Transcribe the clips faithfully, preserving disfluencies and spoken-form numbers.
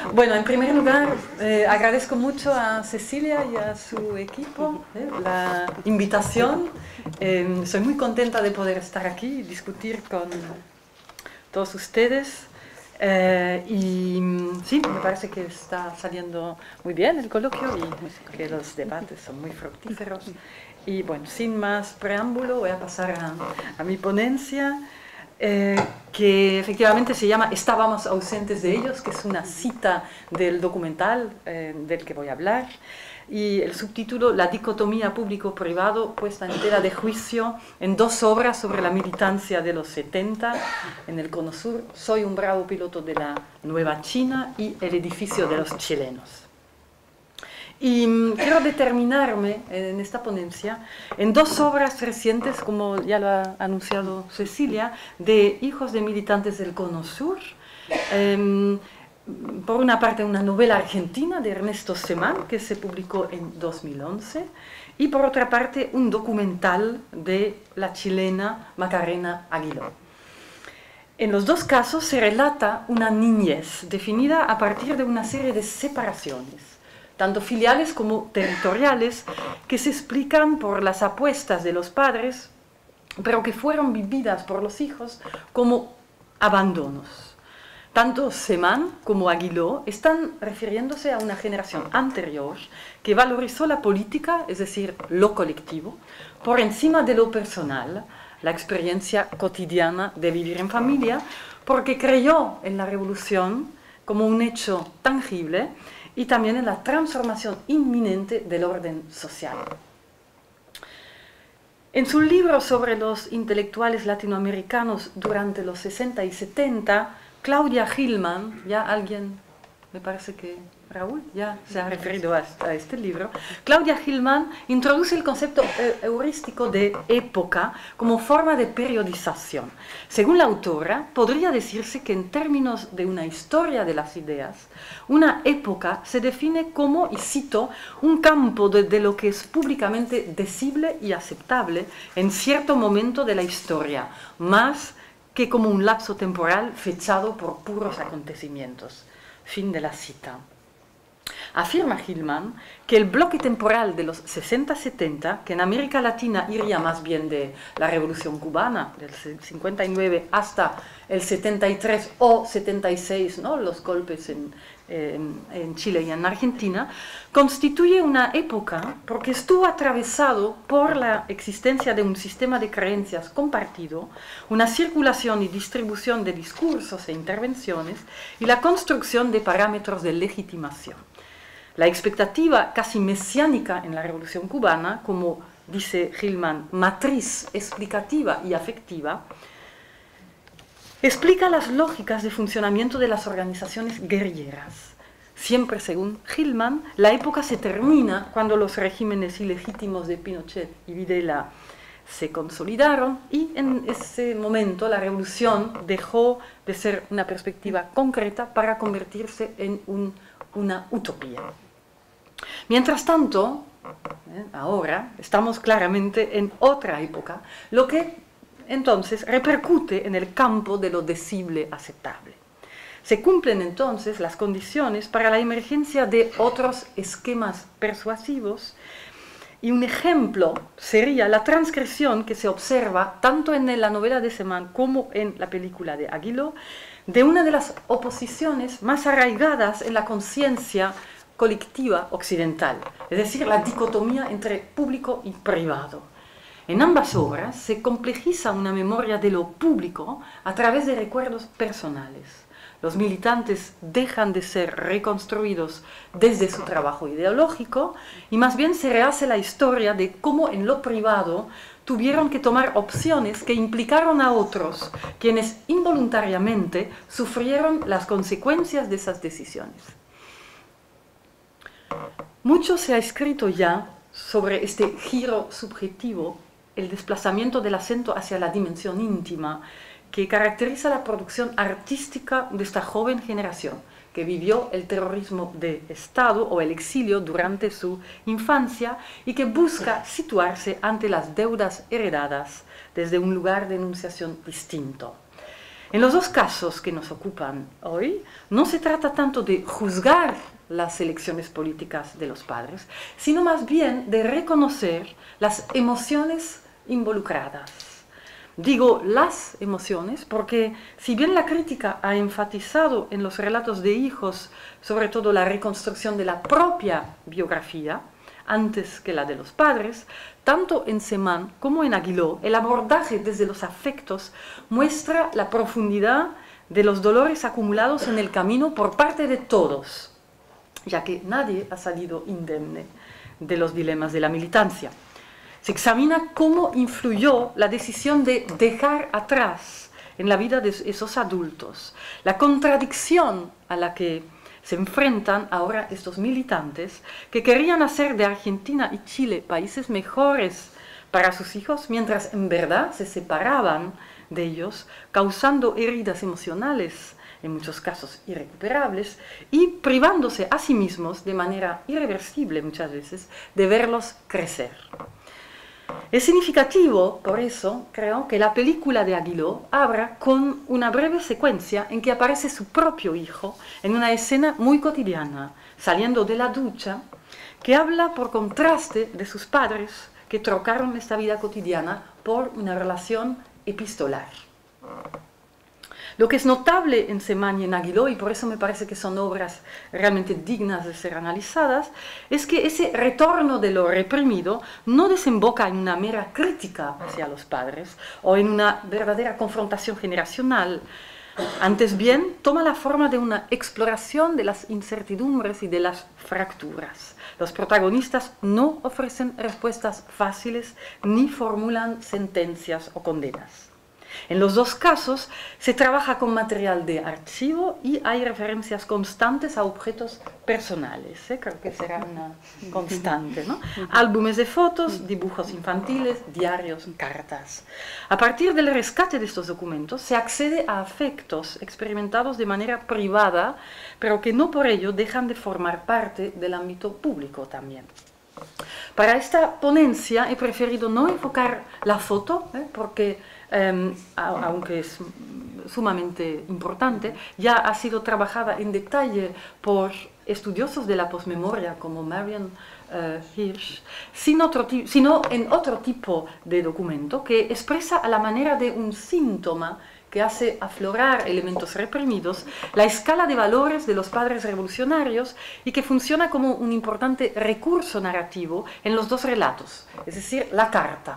Bueno, en primer lugar, eh, agradezco mucho a Cecilia y a su equipo eh, la invitación. Eh, soy muy contenta de poder estar aquí y discutir con todos ustedes. Eh, y sí, me parece que está saliendo muy bien el coloquio y que los debates son muy fructíferos. Y bueno, sin más preámbulo, voy a pasar a, a mi ponencia. Eh, que efectivamente se llama Estábamos ausentes de ellos, que es una cita del documental eh, del que voy a hablar, y el subtítulo La dicotomía público-privado puesta en tela de juicio en dos obras sobre la militancia de los setenta en el Cono Sur, Soy un bravo piloto de la Nueva China y El edificio de los chilenos. Y um, quiero determinarme en esta ponencia en dos obras recientes, como ya lo ha anunciado Cecilia, de hijos de militantes del Cono Sur. Um, por una parte, una novela argentina de Ernesto Semán, que se publicó en dos mil once, y por otra parte, un documental de la chilena Macarena Aguiló. En los dos casos se relata una niñez definida a partir de una serie de separaciones, tanto filiales como territoriales, que se explican por las apuestas de los padres, pero que fueron vividas por los hijos como abandonos. Tanto Semán como Aguiló están refiriéndose a una generación anterior que valorizó la política, es decir, lo colectivo, por encima de lo personal, la experiencia cotidiana de vivir en familia, porque creyó en la revolución como un hecho tangible y también en la transformación inminente del orden social. En su libro sobre los intelectuales latinoamericanos durante los sesenta y setenta, Claudia Hillman, ya alguien, me parece que Raúl ya se ha referido a, a este libro, Claudia Hillman introduce el concepto heurístico de época como forma de periodización. Según la autora, podría decirse que en términos de una historia de las ideas, una época se define como, y cito, un campo de, de lo que es públicamente decible y aceptable en cierto momento de la historia, más que como un lapso temporal fechado por puros acontecimientos. Fin de la cita. Afirma Hillman que el bloque temporal de los sesenta setenta, que en América Latina iría más bien de la Revolución Cubana, del cincuenta y nueve hasta el setenta y tres o setenta y seis, ¿no? Los golpes en, en, en Chile y en Argentina, constituye una época porque estuvo atravesado por la existencia de un sistema de creencias compartido, una circulación y distribución de discursos e intervenciones y la construcción de parámetros de legitimación. La expectativa casi mesiánica en la Revolución Cubana, como dice Hillman, matriz explicativa y afectiva, explica las lógicas de funcionamiento de las organizaciones guerrilleras. Siempre según Hillman, la época se termina cuando los regímenes ilegítimos de Pinochet y Videla se consolidaron y en ese momento la revolución dejó de ser una perspectiva concreta para convertirse en un una utopía. Mientras tanto, eh, ahora estamos claramente en otra época, lo que entonces repercute en el campo de lo decible aceptable. Se cumplen entonces las condiciones para la emergencia de otros esquemas persuasivos y un ejemplo sería la transgresión que se observa tanto en la novela de Semán como en la película de Aguiló de una de las oposiciones más arraigadas en la conciencia colectiva occidental, es decir, la dicotomía entre público y privado. En ambas obras se complejiza una memoria de lo público a través de recuerdos personales. Los militantes dejan de ser reconstruidos desde su trabajo ideológico y más bien se rehace la historia de cómo en lo privado tuvieron que tomar opciones que implicaron a otros, quienes involuntariamente sufrieron las consecuencias de esas decisiones. Mucho se ha escrito ya sobre este giro subjetivo, el desplazamiento del acento hacia la dimensión íntima, que caracteriza la producción artística de esta joven generación, que vivió el terrorismo de Estado o el exilio durante su infancia y que busca situarse ante las deudas heredadas desde un lugar de enunciación distinto. En los dos casos que nos ocupan hoy, no se trata tanto de juzgar las elecciones políticas de los padres, sino más bien de reconocer las emociones involucradas. Digo las emociones porque si bien la crítica ha enfatizado en los relatos de hijos sobre todo la reconstrucción de la propia biografía, antes que la de los padres, tanto en Semán como en Aguiló, el abordaje desde los afectos muestra la profundidad de los dolores acumulados en el camino por parte de todos, ya que nadie ha salido indemne de los dilemas de la militancia. Se examina cómo influyó la decisión de dejar atrás en la vida de esos adultos, la contradicción a la que se enfrentan ahora estos militantes que querían hacer de Argentina y Chile países mejores para sus hijos, mientras en verdad se separaban de ellos, causando heridas emocionales, en muchos casos irrecuperables, y privándose a sí mismos de manera irreversible muchas veces de verlos crecer. Es significativo, por eso, creo, que la película de Aguiló abra con una breve secuencia en que aparece su propio hijo en una escena muy cotidiana, saliendo de la ducha, que habla por contraste de sus padres que trocaron esta vida cotidiana por una relación epistolar. Lo que es notable en Semán y en Aguiló, y por eso me parece que son obras realmente dignas de ser analizadas, es que ese retorno de lo reprimido no desemboca en una mera crítica hacia los padres o en una verdadera confrontación generacional. Antes bien, toma la forma de una exploración de las incertidumbres y de las fracturas. Los protagonistas no ofrecen respuestas fáciles ni formulan sentencias o condenas. En los dos casos se trabaja con material de archivo y hay referencias constantes a objetos personales, ¿eh? Creo que será una constante, ¿no? Álbumes de fotos, dibujos infantiles, diarios, cartas. A partir del rescate de estos documentos se accede a afectos experimentados de manera privada, pero que no por ello dejan de formar parte del ámbito público también. Para esta ponencia he preferido no enfocar la foto, ¿eh? porque Um, aunque es sumamente importante, ya ha sido trabajada en detalle por estudiosos de la posmemoria como Marian uh, Hirsch, sin otro sino en otro tipo de documento que expresa a la manera de un síntoma que hace aflorar elementos reprimidos, la escala de valores de los padres revolucionarios y que funciona como un importante recurso narrativo en los dos relatos, es decir, la carta.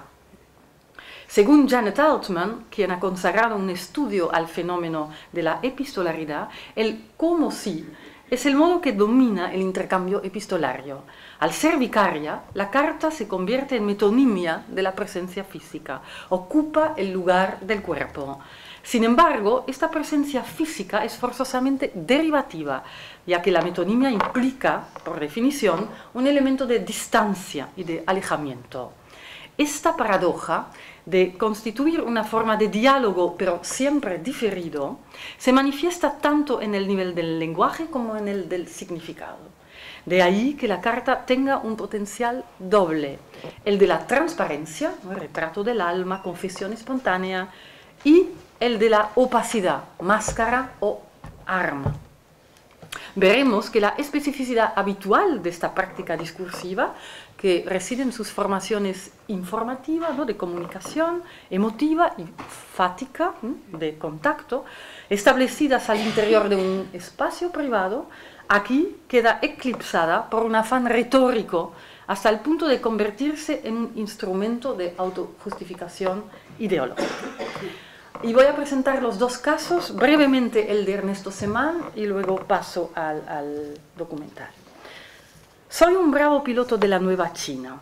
Según Janet Altman, quien ha consagrado un estudio al fenómeno de la epistolaridad, el cómo sí es el modo que domina el intercambio epistolario. Al ser vicaria, la carta se convierte en metonimia de la presencia física, ocupa el lugar del cuerpo. Sin embargo, esta presencia física es forzosamente derivativa, ya que la metonimia implica, por definición, un elemento de distancia y de alejamiento. Esta paradoja de constituir una forma de diálogo, pero siempre diferido, se manifiesta tanto en el nivel del lenguaje como en el del significado. De ahí que la carta tenga un potencial doble, el de la transparencia, el retrato del alma, confesión espontánea, y el de la opacidad, máscara o arma. Veremos que la especificidad habitual de esta práctica discursiva, que reside en sus formaciones informativas, ¿no?, de comunicación, emotiva y fática, ¿no?, de contacto, establecidas al interior de un espacio privado, aquí queda eclipsada por un afán retórico hasta el punto de convertirse en un instrumento de autojustificación ideológica. Y voy a presentar los dos casos, brevemente el de Ernesto Semán y luego paso al, al documental. Soy un bravo piloto de la Nueva China,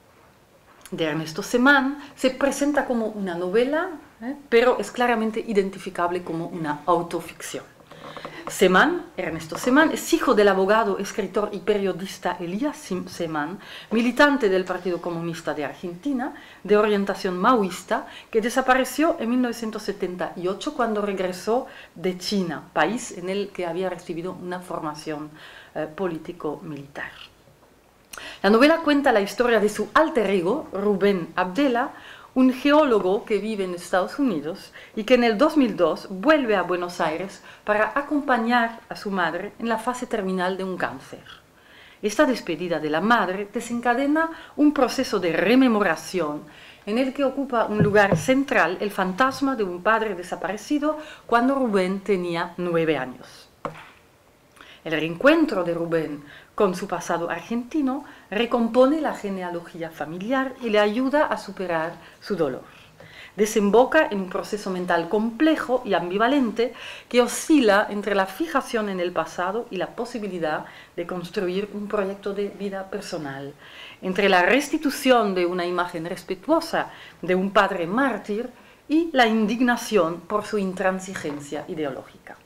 de Ernesto Semán, se presenta como una novela, ¿eh?, pero es claramente identificable como una autoficción. Semán, Ernesto Semán, es hijo del abogado, escritor y periodista Elías Semán, militante del Partido Comunista de Argentina, de orientación maoísta, que desapareció en mil novecientos setenta y ocho cuando regresó de China, país en el que había recibido una formación eh, político-militar. La novela cuenta la historia de su alter ego, Rubén Abdella, un geólogo que vive en Estados Unidos y que en el dos mil dos vuelve a Buenos Aires para acompañar a su madre en la fase terminal de un cáncer. Esta despedida de la madre desencadena un proceso de rememoración en el que ocupa un lugar central el fantasma de un padre desaparecido cuando Rubén tenía nueve años. El reencuentro de Rubén con su pasado argentino recompone la genealogía familiar y le ayuda a superar su dolor. Desemboca en un proceso mental complejo y ambivalente que oscila entre la fijación en el pasado y la posibilidad de construir un proyecto de vida personal, entre la restitución de una imagen respetuosa de un padre mártir y la indignación por su intransigencia ideológica.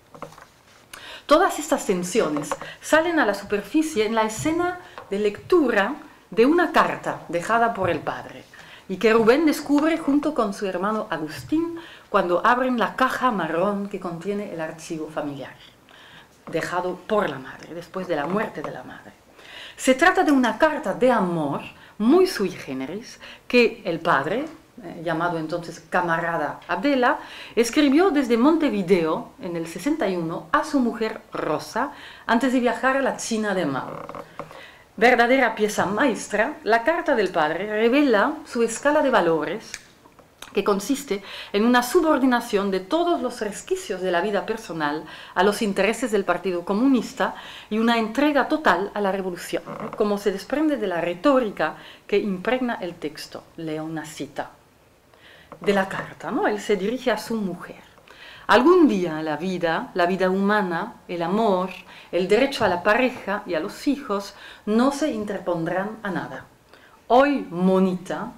Todas estas tensiones salen a la superficie en la escena de lectura de una carta dejada por el padre y que Rubén descubre junto con su hermano Agustín cuando abren la caja marrón que contiene el archivo familiar, dejado por la madre, después de la muerte de la madre. Se trata de una carta de amor muy sui generis que el padre, eh, llamado entonces camarada Abdela, escribió desde Montevideo en el sesenta y uno a su mujer Rosa antes de viajar a la China de Mao. Verdadera pieza maestra, la carta del padre revela su escala de valores que consiste en una subordinación de todos los resquicios de la vida personal a los intereses del Partido Comunista y una entrega total a la revolución, como se desprende de la retórica que impregna el texto. Leo una cita de la carta, ¿no? Él se dirige a su mujer. Algún día la vida, la vida humana, el amor, el derecho a la pareja y a los hijos no se interpondrán a nada. Hoy, monita,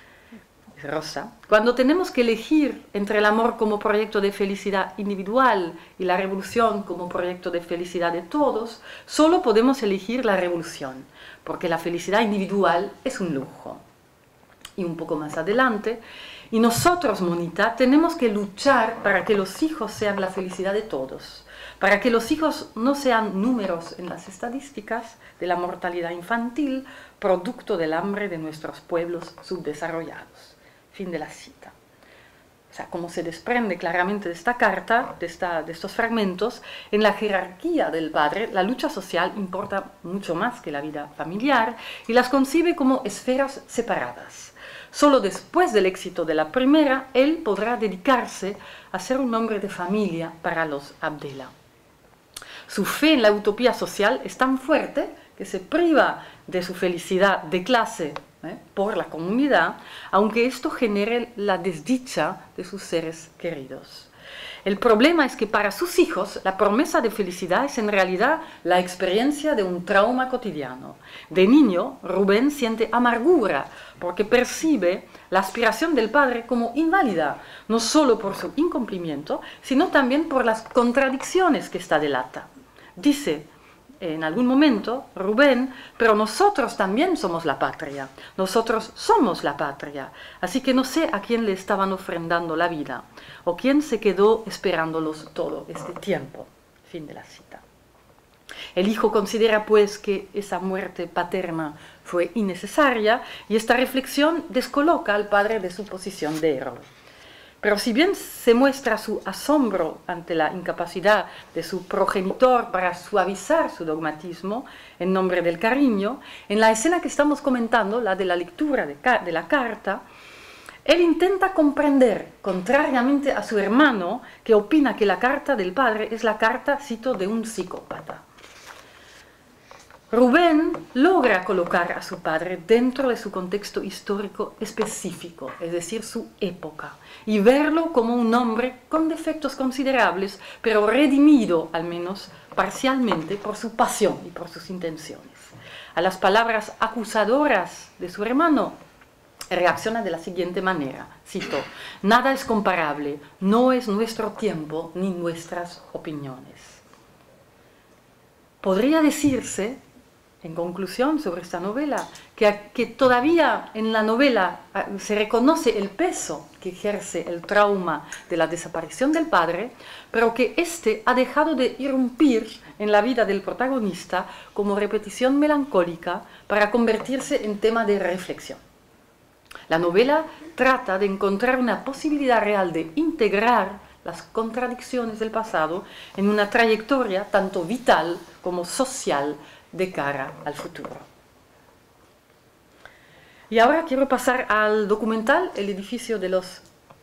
Rosa, cuando tenemos que elegir entre el amor como proyecto de felicidad individual y la revolución como proyecto de felicidad de todos, solo podemos elegir la revolución, porque la felicidad individual es un lujo. Y un poco más adelante, y nosotros, monita, tenemos que luchar para que los hijos sean la felicidad de todos, para que los hijos no sean números en las estadísticas de la mortalidad infantil, producto del hambre de nuestros pueblos subdesarrollados. Fin de la cita. O sea, como se desprende claramente de esta carta, de, esta, de estos fragmentos, en la jerarquía del padre, la lucha social importa mucho más que la vida familiar y las concibe como esferas separadas. Solo después del éxito de la primera, él podrá dedicarse a ser un hombre de familia para los Abdela. Su fe en la utopía social es tan fuerte que se priva de su felicidad de clase ¿eh? por la comunidad, aunque esto genere la desdicha de sus seres queridos. El problema es que para sus hijos la promesa de felicidad es en realidad la experiencia de un trauma cotidiano. De niño, Rubén siente amargura porque percibe la aspiración del padre como inválida, no solo por su incumplimiento, sino también por las contradicciones que esta delata. Dice en algún momento, Rubén, pero nosotros también somos la patria, nosotros somos la patria, así que no sé a quién le estaban ofrendando la vida, o quién se quedó esperándolos todo este tiempo. Fin de la cita. El hijo considera pues que esa muerte paterna fue innecesaria y esta reflexión descoloca al padre de su posición de héroe. Pero si bien se muestra su asombro ante la incapacidad de su progenitor para suavizar su dogmatismo en nombre del cariño, en la escena que estamos comentando, la de la lectura de, de la carta, él intenta comprender, contrariamente a su hermano, que opina que la carta del padre es la carta, cito, de un psicópata. Rubén logra colocar a su padre dentro de su contexto histórico específico, es decir, su época, y verlo como un hombre con defectos considerables, pero redimido, al menos parcialmente, por su pasión y por sus intenciones. A las palabras acusadoras de su hermano, reacciona de la siguiente manera, cito, «Nada es comparable, no es nuestro tiempo ni nuestras opiniones». Podría decirse, en conclusión sobre esta novela, que, que todavía en la novela se reconoce el peso que ejerce el trauma de la desaparición del padre, pero que éste ha dejado de irrumpir en la vida del protagonista como repetición melancólica para convertirse en tema de reflexión. La novela trata de encontrar una posibilidad real de integrar las contradicciones del pasado en una trayectoria tanto vital como social de cara al futuro. Y ahora quiero pasar al documental El edificio de los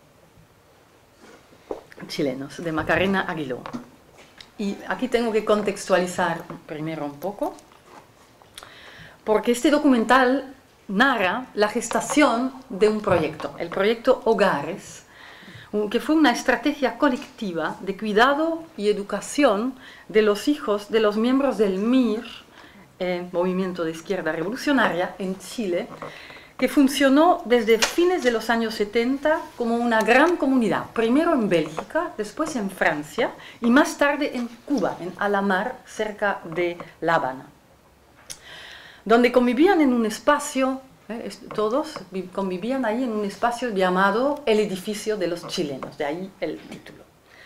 chilenos, de Macarena Aguiló. Y aquí tengo que contextualizar primero un poco, porque este documental narra la gestación de un proyecto, el proyecto Hogares, que fue una estrategia colectiva de cuidado y educación de los hijos de los miembros del M I R, eh, Movimiento de Izquierda Revolucionaria, en Chile, que funcionó desde fines de los años setenta como una gran comunidad, primero en Bélgica, después en Francia y más tarde en Cuba, en Alamar, cerca de La Habana, donde convivían en un espacio, eh, todos convivían ahí en un espacio llamado el edificio de los chilenos, de ahí el título.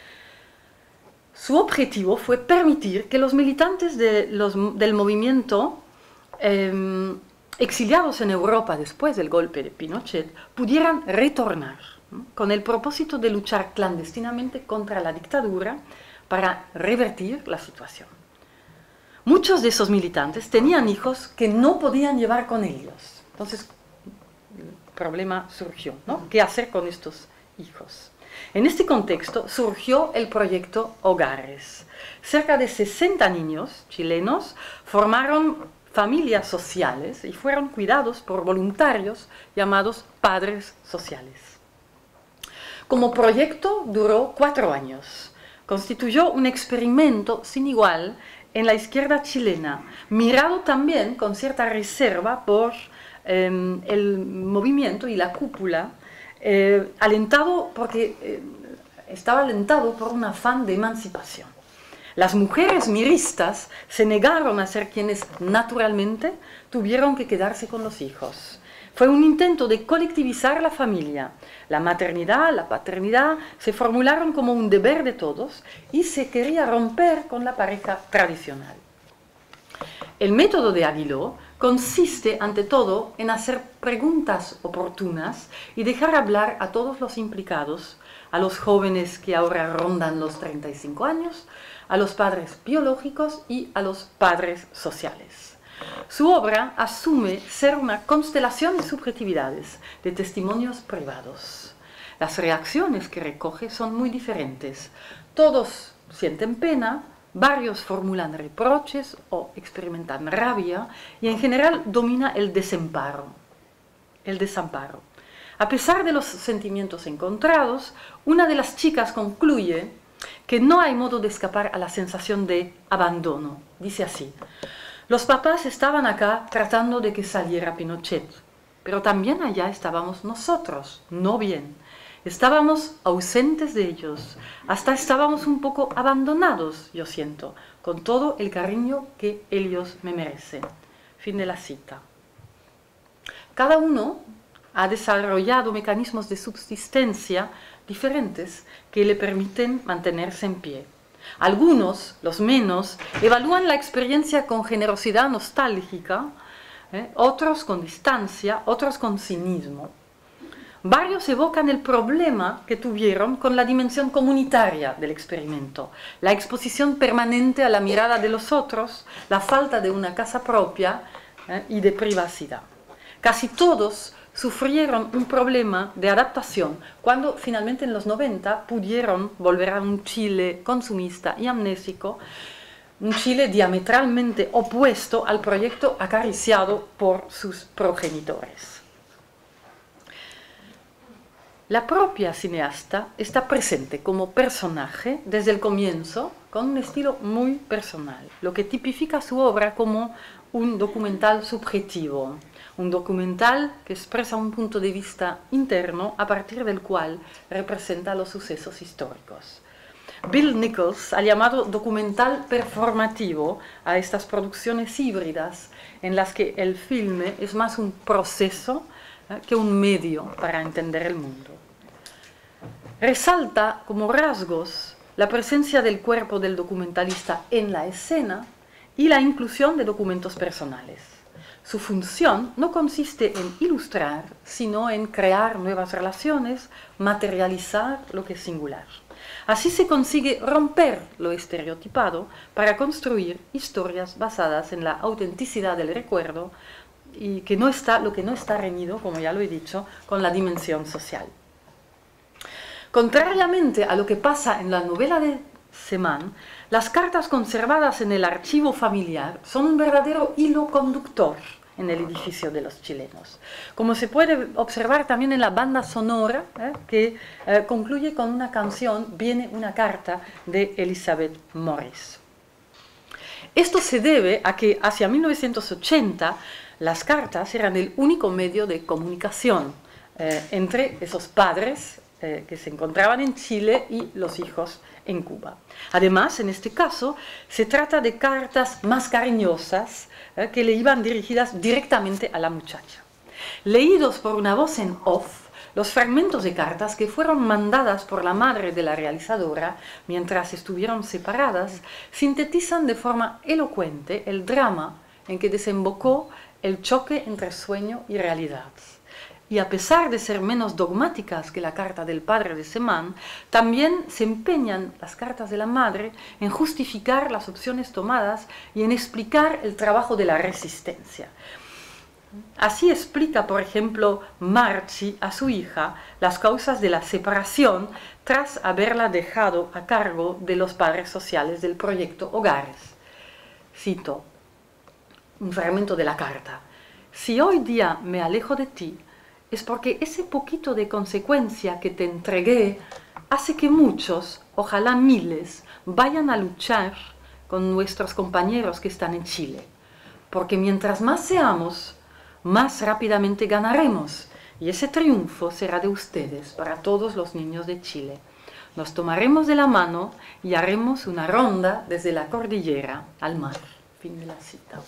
Su objetivo fue permitir que los militantes de los, del movimiento eh, exiliados en Europa después del golpe de Pinochet pudieran retornar, ¿no?, con el propósito de luchar clandestinamente contra la dictadura para revertir la situación. Muchos de esos militantes tenían hijos que no podían llevar con ellos. Entonces, el problema surgió, ¿no? ¿Qué hacer con estos hijos? En este contexto surgió el proyecto Hogares. Cerca de sesenta niños chilenos formaron familias sociales y fueron cuidados por voluntarios llamados padres sociales. Como proyecto duró cuatro años. Constituyó un experimento sin igual en la izquierda chilena, mirado también con cierta reserva por eh, el movimiento y la cúpula, eh, alentado porque eh, estaba alentado por un afán de emancipación. Las mujeres miristas se negaron a ser quienes naturalmente tuvieron que quedarse con los hijos. Fue un intento de colectivizar la familia. La maternidad, la paternidad se formularon como un deber de todos y se quería romper con la pareja tradicional. El método de Aguiló consiste, ante todo, en hacer preguntas oportunas y dejar hablar a todos los implicados, a los jóvenes que ahora rondan los treinta y cinco años, a los padres biológicos y a los padres sociales. Su obra asume ser una constelación de subjetividades, de testimonios privados. Las reacciones que recoge son muy diferentes. Todos sienten pena, varios formulan reproches o experimentan rabia y en general domina el desamparo. El desamparo. A pesar de los sentimientos encontrados, una de las chicas concluye que no hay modo de escapar a la sensación de abandono. Dice así: los papás estaban acá tratando de que saliera Pinochet, pero también allá estábamos nosotros, no bien. Estábamos ausentes de ellos, hasta estábamos un poco abandonados, yo siento, con todo el cariño que ellos me merecen. Fin de la cita. Cada uno ha desarrollado mecanismos de subsistencia diferentes que le permiten mantenerse en pie. Algunos, los menos, evalúan la experiencia con generosidad nostálgica, ¿eh? otros con distancia, otros con cinismo. Varios evocan el problema que tuvieron con la dimensión comunitaria del experimento, la exposición permanente a la mirada de los otros, la falta de una casa propia ¿eh? y de privacidad. Casi todos sufrieron un problema de adaptación cuando finalmente en los noventa pudieron volver a un Chile consumista y amnésico, un Chile diametralmente opuesto al proyecto acariciado por sus progenitores. La propia cineasta está presente como personaje desde el comienzo con un estilo muy personal, lo que tipifica su obra como un documental subjetivo. Un documental que expresa un punto de vista interno a partir del cual representa los sucesos históricos. Bill Nichols ha llamado documental performativo a estas producciones híbridas en las que el filme es más un proceso eh, que un medio para entender el mundo. Resalta como rasgos la presencia del cuerpo del documentalista en la escena y la inclusión de documentos personales. Su función no consiste en ilustrar, sino en crear nuevas relaciones, materializar lo que es singular. Así se consigue romper lo estereotipado para construir historias basadas en la autenticidad del recuerdo y que no está, lo que no está reñido, como ya lo he dicho, con la dimensión social. Contrariamente a lo que pasa en la novela de Semán, las cartas conservadas en el archivo familiar son un verdadero hilo conductor en el edificio de los chilenos, como se puede observar también en la banda sonora, ¿eh? que eh, concluye con una canción, Viene una carta, de Elizabeth Morris. Esto se debe a que hacia mil novecientos ochenta las cartas eran el único medio de comunicación eh, entre esos padres eh, que se encontraban en Chile y los hijos en Cuba. Además, en este caso, se trata de cartas más cariñosas eh, que le iban dirigidas directamente a la muchacha. Leídos por una voz en off, los fragmentos de cartas que fueron mandadas por la madre de la realizadora mientras estuvieron separadas sintetizan de forma elocuente el drama en que desembocó el choque entre sueño y realidad. Y a pesar de ser menos dogmáticas que la carta del padre de Semán, también se empeñan las cartas de la madre en justificar las opciones tomadas y en explicar el trabajo de la resistencia. Así explica, por ejemplo, Marchi a su hija las causas de la separación tras haberla dejado a cargo de los padres sociales del proyecto Hogares. Cito un fragmento de la carta. Si hoy día me alejo de ti, es porque ese poquito de consecuencia que te entregué hace que muchos, ojalá miles, vayan a luchar con nuestros compañeros que están en Chile. Porque mientras más seamos, más rápidamente ganaremos, y ese triunfo será de ustedes para todos los niños de Chile. Nos tomaremos de la mano y haremos una ronda desde la cordillera al mar. Fin de la cita.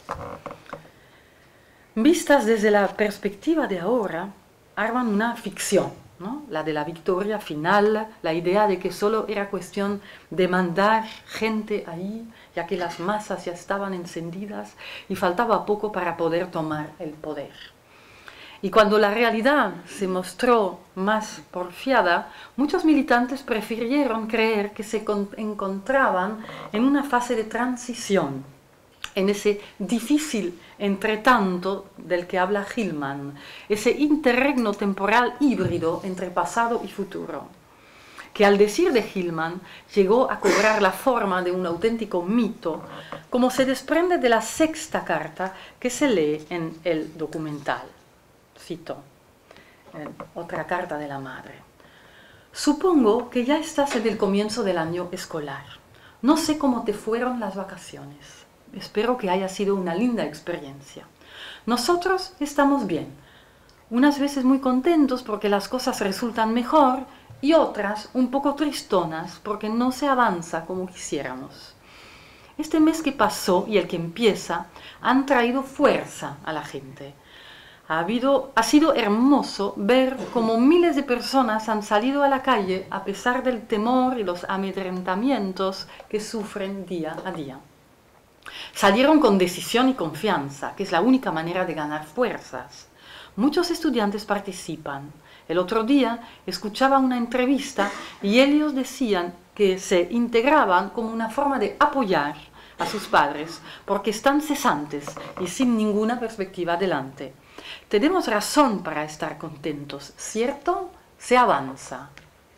Vistas desde la perspectiva de ahora, arman una ficción, ¿no? La de la victoria final, la idea de que solo era cuestión de mandar gente ahí, ya que las masas ya estaban encendidas y faltaba poco para poder tomar el poder. Y cuando la realidad se mostró más porfiada, muchos militantes prefirieron creer que se encontraban en una fase de transición, en ese difícil entretanto del que habla Hillman, ese interregno temporal híbrido entre pasado y futuro, que al decir de Hillman llegó a cobrar la forma de un auténtico mito, como se desprende de la sexta carta que se lee en el documental. Cito, eh, otra carta de la madre. Supongo que ya estás en el comienzo del año escolar. No sé cómo te fueron las vacaciones. Espero que haya sido una linda experiencia. Nosotros estamos bien, unas veces muy contentos porque las cosas resultan mejor y otras un poco tristonas porque no se avanza como quisiéramos. Este mes que pasó y el que empieza han traído fuerza a la gente. Ha, habido, ha sido hermoso ver cómo miles de personas han salido a la calle a pesar del temor y los amedrentamientos que sufren día a día. Salieron con decisión y confianza, que es la única manera de ganar fuerzas. Muchos estudiantes participan. El otro día escuchaba una entrevista y ellos decían que se integraban como una forma de apoyar a sus padres porque están cesantes y sin ninguna perspectiva adelante. Tenemos razón para estar contentos, ¿cierto? Se avanza.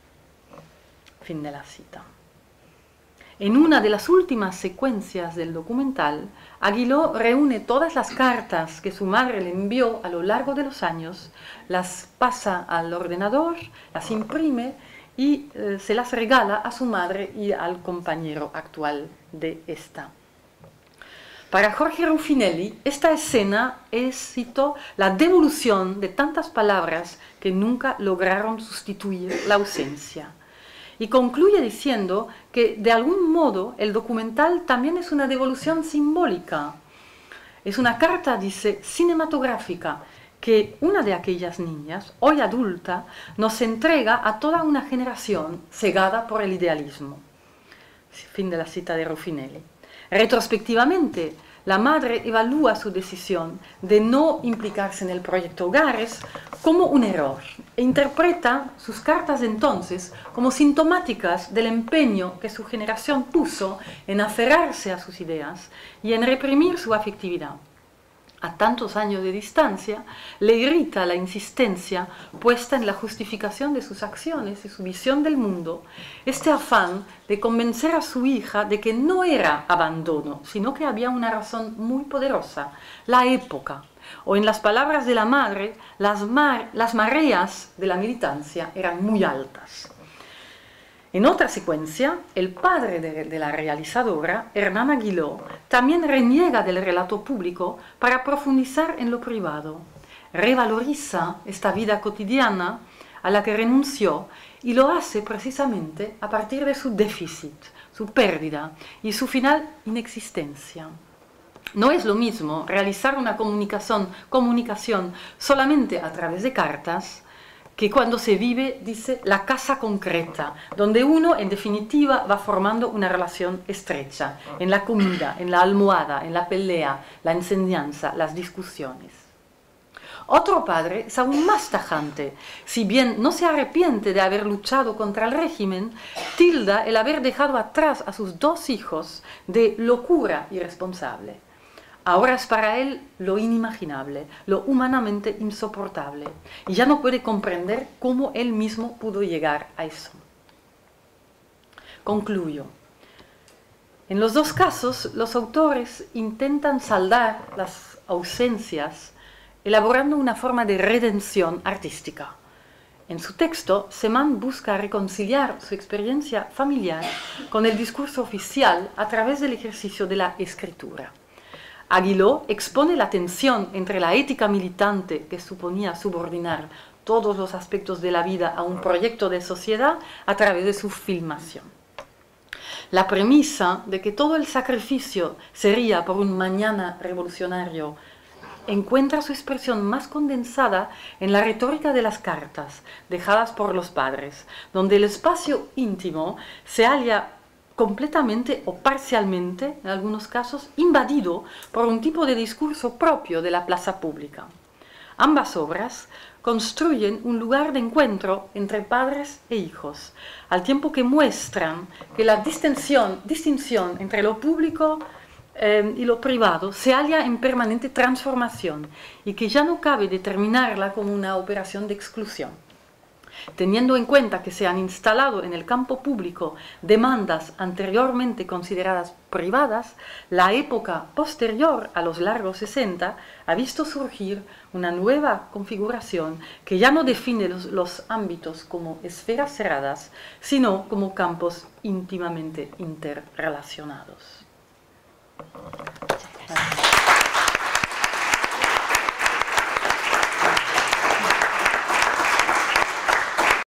Fin de la cita. En una de las últimas secuencias del documental, Aguiló reúne todas las cartas que su madre le envió a lo largo de los años, las pasa al ordenador, las imprime y eh, se las regala a su madre y al compañero actual de esta. Para Jorge Ruffinelli, esta escena es, cito, la devolución de tantas palabras que nunca lograron sustituir la ausencia. Y concluye diciendo que de algún modo el documental también es una devolución simbólica. Es una carta, dice, cinematográfica que una de aquellas niñas, hoy adulta, nos entrega a toda una generación cegada por el idealismo. Fin de la cita de Ruffinelli. Retrospectivamente, la madre evalúa su decisión de no implicarse en el proyecto Hogares como un error e interpreta sus cartas entonces como sintomáticas del empeño que su generación puso en aferrarse a sus ideas y en reprimir su afectividad. A tantos años de distancia, le irrita la insistencia puesta en la justificación de sus acciones y su visión del mundo, este afán de convencer a su hija de que no era abandono, sino que había una razón muy poderosa, la época, o en las palabras de la madre, las, mar, las mareas de la militancia eran muy altas. En otra secuencia, el padre de, de la realizadora, Hernán Aguiló, también reniega del relato público para profundizar en lo privado. Revaloriza esta vida cotidiana a la que renunció y lo hace precisamente a partir de su déficit, su pérdida y su final inexistencia. No es lo mismo realizar una comunicación, comunicación solamente a través de cartas, que cuando se vive, dice, la casa concreta, donde uno, en definitiva, va formando una relación estrecha, en la comida, en la almohada, en la pelea, la enseñanza, las discusiones. Otro padre es aún más tajante. Si bien no se arrepiente de haber luchado contra el régimen, tilda el haber dejado atrás a sus dos hijos de locura irresponsable. Ahora es para él lo inimaginable, lo humanamente insoportable, y ya no puede comprender cómo él mismo pudo llegar a eso. Concluyo. En los dos casos, los autores intentan saldar las ausencias elaborando una forma de redención artística. En su texto, Semán busca reconciliar su experiencia familiar con el discurso oficial a través del ejercicio de la escritura. Aguiló expone la tensión entre la ética militante que suponía subordinar todos los aspectos de la vida a un proyecto de sociedad a través de su filmación. La premisa de que todo el sacrificio sería por un mañana revolucionario encuentra su expresión más condensada en la retórica de las cartas dejadas por los padres, donde el espacio íntimo se halla completamente o parcialmente, en algunos casos, invadido por un tipo de discurso propio de la plaza pública. Ambas obras construyen un lugar de encuentro entre padres e hijos, al tiempo que muestran que la distinción, distinción entre lo público eh, y lo privado se halla en permanente transformación y que ya no cabe determinarla como una operación de exclusión. Teniendo en cuenta que se han instalado en el campo público demandas anteriormente consideradas privadas, la época posterior a los largos sesenta ha visto surgir una nueva configuración que ya no define los, los ámbitos como esferas cerradas, sino como campos íntimamente interrelacionados.